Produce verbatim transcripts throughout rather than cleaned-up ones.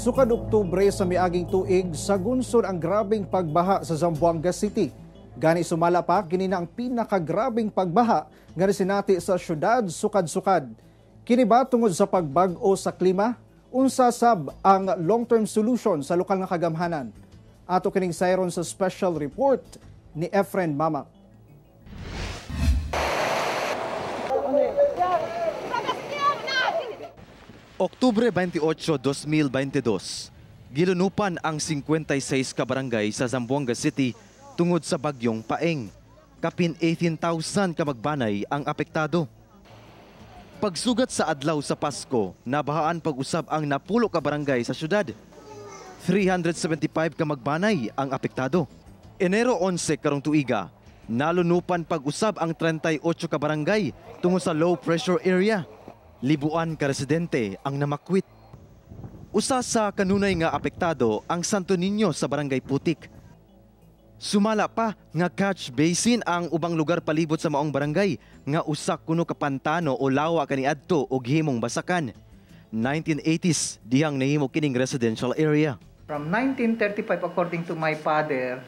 Sukad Oktubre sa miaging tuig, sagunsod ang grabing pagbaha sa Zamboanga City. Gani sumala pa, kini na ang pinakagrabing pagbaha nga sinati sa syudad sukad-sukad. Kini ba tungod sa pagbag-o sa klima? Unsa sab ang long-term solution sa lokal nga kagamhanan? Ato kining sayron sa special report ni Efren Mamak. Oktubre twenty-eight, dos mil veintidós, gilunupan ang fifty-six ka barangay sa Zamboanga City tungod sa bagyong Paeng. Kapin eighteen thousand ka magbanay ang apektado. Pagsugat sa adlaw sa Pasko, nabahaan pag-usab ang napulo ka barangay sa syudad. three hundred seventy-five ka magbanay ang apektado. Enero eleven karong tuiga, nalunupan pag-usab ang thirty-eight ka barangay tungod sa low pressure area. Libuan ka residente ang namakwit. Usa sa kanunay nga apektado ang Santo Niño sa Barangay Putik. Sumala pa nga catch basin ang ubang lugar palibot sa maong barangay nga usa kuno ka pantano o lawa kaniadto og himong basakan. nineteen eighties dihang nahimo kining residential area. From nineteen thirty-five, according to my father,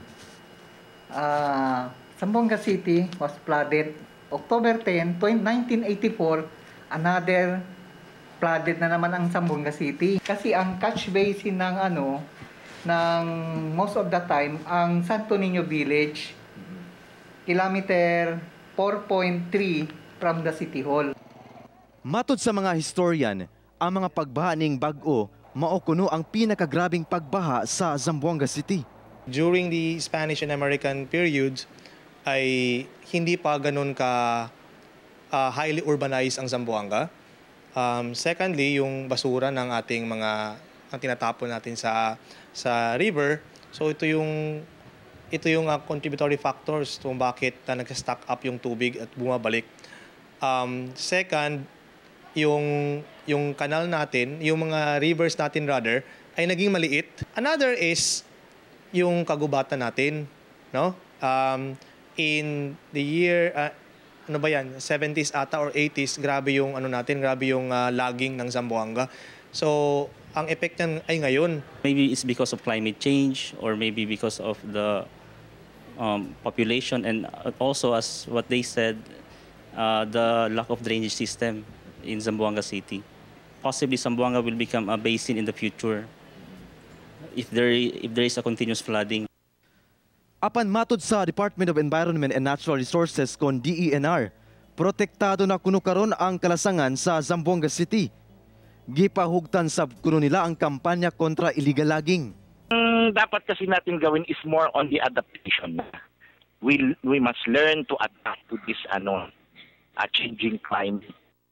uh, Zamboanga City was flooded. October tenth, nineteen eighty-four, another flooded na naman ang Zamboanga City. Kasi ang catch basin ng ano, ng most of the time, ang Santo Niño Village, kilometer four point three from the City Hall. Matod sa mga historian, ang mga pagbaha ning bag-o mao kuno ang pinakagrabing pagbaha sa Zamboanga City. During the Spanish and American periods, ay hindi pa ganun ka Uh, highly urbanized ang Zamboanga. Um, secondly, yung basura ng ating mga ang tinatapon natin sa sa river. So ito yung ito yung uh, contributory factors kung bakit uh, nag-stack up yung tubig at bumabalik. Um, second, yung yung kanal natin, yung mga rivers natin rather ay naging maliit. Another is yung kagubatan natin, no? Um, in the year uh, ano ba yan, seventies ata or eighties, grabe yung ano natin, grabe yung uh, lagging ng Zamboanga. So, ang effect niyan ay ngayon. Maybe it's because of climate change or maybe because of the um, population and also as what they said, uh, the lack of drainage system in Zamboanga City. Possibly Zamboanga will become a basin in the future if there if there is a continuous flooding. Apan matod sa Department of Environment and Natural Resources kon D E N R, protektado na kuno karon ang kalasangan sa Zamboanga City. Gipahugtan sab kuno nila ang kampanya kontra illegal logging. Mm, dapat kasi natin gawin is more on the adaptation. We we must learn to adapt to this ano, a changing climate.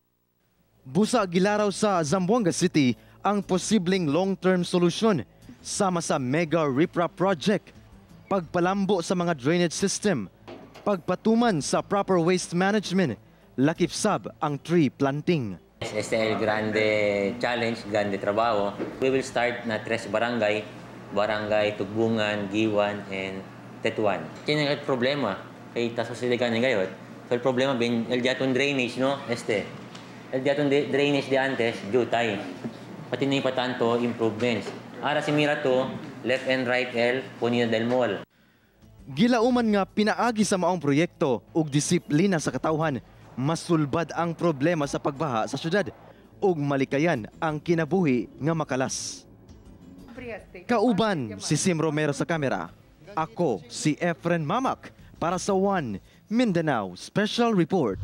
Busa gilaraw sa Zamboanga City ang posibleng long-term solusyon sama sa mega riprap project, pagpalambo sa mga drainage system, pagpatuman sa proper waste management, lakip sab ang tree planting. Este el grande challenge, grande trabaho. We will start na tres barangay, barangay Tugbungan, Giwan, and Tetuan. Kaya yung problema, kay taso sila ganyan gayot. So el problema bin el diaton drainage, no? Este, el diaton drainage de antes, jutay. Pati na pa tanto improvements. Ara si mira to, left and right L, Punina del Mall. Gilauman nga pinaagi sa maong proyekto ug disiplina sa katawhan, masulbad ang problema sa pagbaha sa syudad ug malikayan ang kinabuhi nga makalas. Kauban si Sim Romero sa kamera. Ako si Efren Mamak para sa One Mindanao Special Report.